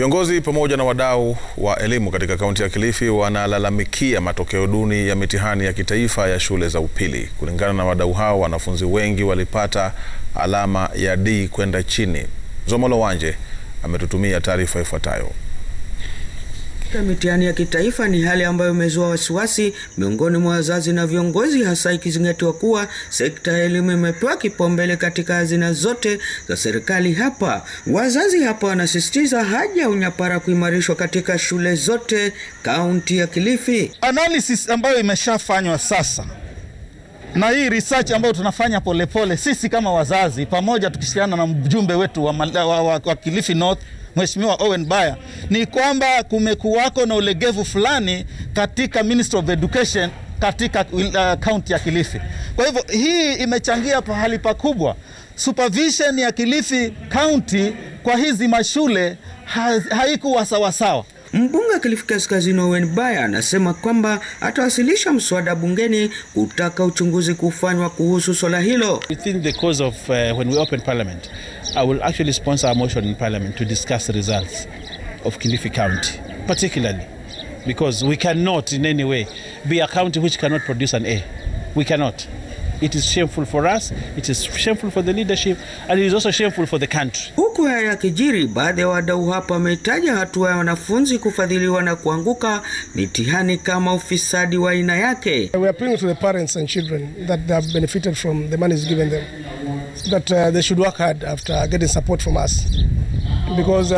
Viongozi pamoja na wadau wa elimu katika kaunti ya Kilifi wanalalamikia matokeo duni ya mitihani ya kitaifa ya shule za upili. Kulingana na wadau hao, wanafunzi wengi walipata alama ya D kwenda chini. Zomolo Wanje ametutumia taarifa ifuatayo. Mitihani ya kitaifa ni hali ambayo imezua wasiwasi miongoni mwa wazazi na viongozi, hasa ikizingatiwa kuwa sekta ya elimu imepewa kipaumbele katika hazina zote za serikali hapa. Wazazi hapa wanasisitiza haja ya unyapara kuimarishwa katika shule zote kaunti ya Kilifi. Analysis ambayo imeshafanywa sasa na hii research ambayo tunafanya polepole, sisi kama wazazi pamoja tukishirikiana na mjumbe wetu wa Kilifi North, Mheshimiwa Owen Baya, ni kwamba kumekuwako na ulegevu fulani katika Ministry of Education katika county ya Kilifi. Kwa hivyo hii imechangia pahali pakubwa. Supervision ya Kilifi County kwa hizi mashule haikuwa sawasawa. Mbunge Kilifi Kaskazini Owen Baya anasema kwamba atawasilisha mswada bungeni kutaka uchunguzi kufanywa kuhusu swala hilo. Within the course of when we open parliament, I will actually sponsor a motion in parliament to discuss the results of Kilifi County, particularly because we cannot in any way be a county which cannot produce an A. We cannot. It is shameful for us, it is shameful for the leadership, and it is also shameful for the country. Huku haya yakijiri, baadhi ya wadau hapa wametaja hatua ya wanafunzi kufadhiliwa na kuanguka mitihani kama ufisadi wa aina yake. We are appealing to the parents and children that they have benefited from the money given them, that they should work hard after getting support from us, because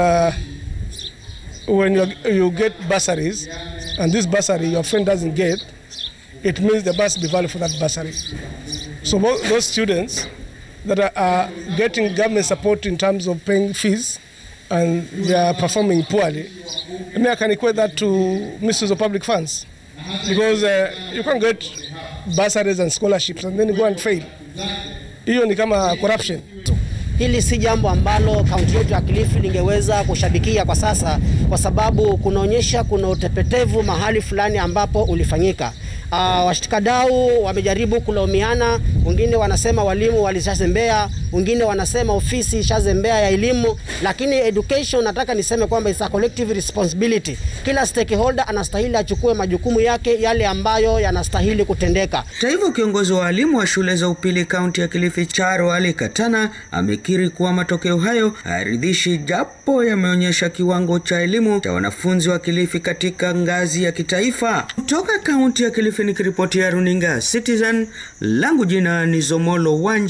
when you get bursaries and this bursary your friend doesn't get, it means there must be value for that bursary. So those students that are getting government support in terms of paying fees and they are performing poorly, I can equate that to misuse of public funds, because you can get bursaries and scholarships and then you go and fail. Hiyo ni kama corruption. Hili si jambo ambalo kaunti yetu ya Kilifi lingeweza kushabikia kwa sasa, kwa sababu kunaonyesha kuna utepetevu mahali fulani ambapo ulifanyika. Washikadau wamejaribu kulaumiana, wengine wanasema walimu walishazembea, wengine wanasema ofisi ishazembea ya elimu, lakini education nataka niseme kwamba it's a collective responsibility. Kila stakeholder anastahili achukue majukumu yake yale ambayo yanastahili kutendeka. Hata hivyo, kiongozi wa walimu wa shule za upili kaunti ya Kilifi Charo Ali Katana amekiri kuwa matokeo hayo hayaridhishi, japo yameonyesha kiwango cha elimu cha wanafunzi wa Kilifi katika ngazi ya kitaifa. Kutoka kaunti ya Kilifi nikiripotia runinga Citizen, langu jina ni Zomolo Wanje.